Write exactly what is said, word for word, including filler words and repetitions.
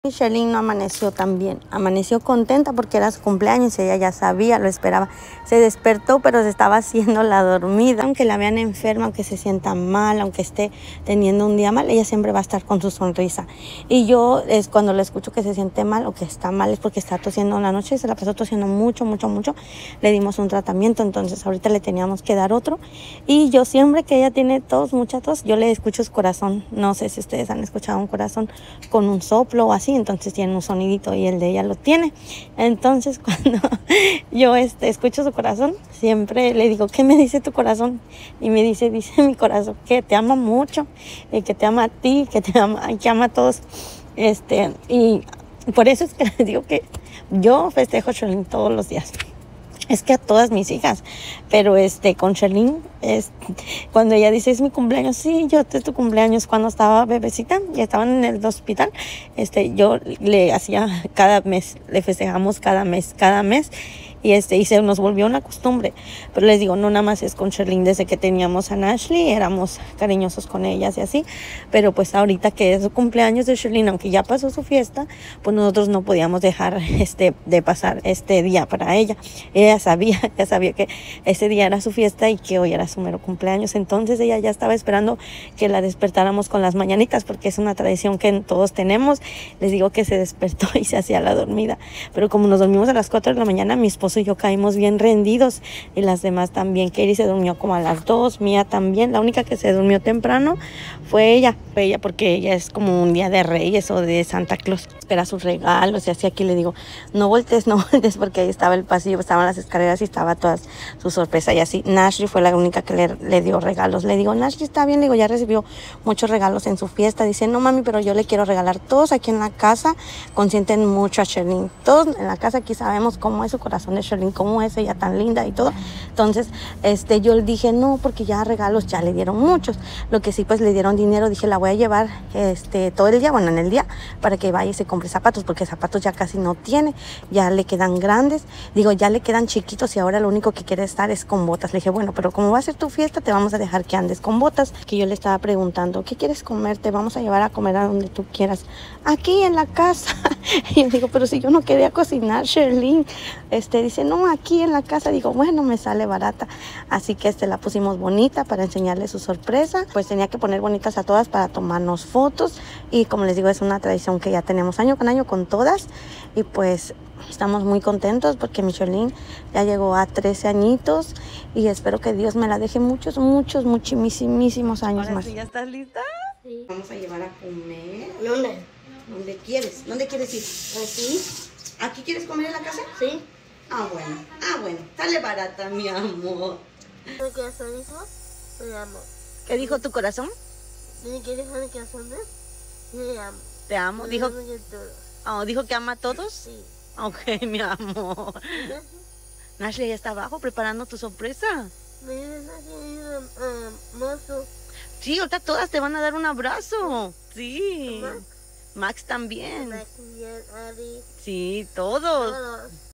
Y Sherlyn no amaneció tan bien, amaneció contenta porque era su cumpleaños, ella ya sabía, lo esperaba. Se despertó, pero se estaba haciendo la dormida. Aunque la vean enferma, aunque se sienta mal, aunque esté teniendo un día mal, ella siempre va a estar con su sonrisa. Y yo, es cuando le escucho que se siente mal o que está mal, es porque está tosiendo en la noche, se la pasó tosiendo mucho, mucho, mucho. Le dimos un tratamiento, entonces ahorita le teníamos que dar otro. Y yo siempre que ella tiene tos, mucha tos, yo le escucho su corazón. No sé si ustedes han escuchado un corazón con un soplo o así. Entonces tiene un sonidito y el de ella lo tiene. Entonces cuando yo este, escucho su corazón, siempre le digo, ¿qué me dice tu corazón? Y me dice, dice mi corazón que te ama mucho, y que te ama a ti, que te ama, que ama a todos. Este, y por eso es que les digo que yo festejo Sherlyn todos los días. Es que a todas mis hijas, pero este con Sherlyn, es, cuando ella dice es mi cumpleaños, sí, yo es tu cumpleaños. Cuando estaba bebecita y estaban en el hospital, este, yo le hacía cada mes, le festejamos cada mes, cada mes. Y este y se nos volvió una costumbre. Pero les digo, no nada más es con Sherlyn. Desde que teníamos a Ashley éramos cariñosos con ellas y así. Pero pues ahorita que es su cumpleaños de Sherlyn, aunque ya pasó su fiesta, pues nosotros no podíamos dejar este de pasar este día para ella. Ella sabía, ya sabía que ese día era su fiesta y que hoy era su mero cumpleaños. Entonces ella ya estaba esperando que la despertáramos con las mañanitas, porque es una tradición que todos tenemos. Les digo que se despertó y se hacía la dormida. Pero como nos dormimos a las cuatro de la mañana, mi esposo y yo caímos bien rendidos, y las demás también. Katie se durmió como a las dos, Mía también. La única que se durmió temprano fue ella, fue ella porque ella es como un día de Reyes o de Santa Claus, espera sus regalos y así. Aquí le digo, no voltees, no voltees, porque ahí estaba el pasillo, estaban las escaleras y estaba toda su sorpresa y así. Ashley fue la única que le, le dio regalos. Le digo, Ashley está bien, le digo, ya recibió muchos regalos en su fiesta. Dice, no mami, pero yo le quiero regalar. Todos aquí en la casa consienten mucho a Sherlyn, todos en la casa aquí sabemos cómo es su corazón de Sherlyn, cómo es ella tan linda y todo. Entonces este yo le dije no, porque ya regalos ya le dieron muchos. Lo que sí, pues le dieron dinero. Dije, la voy a llevar este todo el día, bueno, en el día, para que vaya y se compre zapatos, porque zapatos ya casi no tiene, ya le quedan grandes, digo, ya le quedan chiquitos, y ahora lo único que quiere estar es con botas. Le dije, bueno, pero como va a ser tu fiesta, te vamos a dejar que andes con botas. Que yo le estaba preguntando, ¿qué quieres comer? Te vamos a llevar a comer a donde tú quieras. Aquí en la casa. Y yo digo, pero si yo no quería cocinar, Sherlyn. Este dice, no, aquí en la casa. Digo, bueno, me sale barata. Así que este la pusimos bonita para enseñarle su sorpresa. Pues tenía que poner bonitas a todas para tomarnos fotos. Y como les digo, es una tradición que ya tenemos año con año con todas. Y pues estamos muy contentos porque mi Sherlyn ya llegó a trece añitos. Y espero que Dios me la deje muchos, muchos, muchísimos años más. ¿Ya estás lista? Sí. Vamos a llevar a comer. ¿Dónde? ¿Dónde quieres? ¿Dónde quieres ir? ¿Aquí? ¿Aquí quieres comer en la casa? Sí. Ah, bueno. Ah, bueno. Sale barata, mi amor. ¿Qué corazón dijo? Me amo. ¿Qué dijo tu corazón? ¿Qué dijo mi corazón? Me amo. Te amo. Dijo, todo. oh, dijo que ama a todos. Sí. Ok, mi amor. Ashley ya está abajo preparando tu sorpresa. Me dice mozo. Sí, ahorita todas te van a dar un abrazo. Sí. Max, Max también. Max, Ari. Sí, todos. Todos.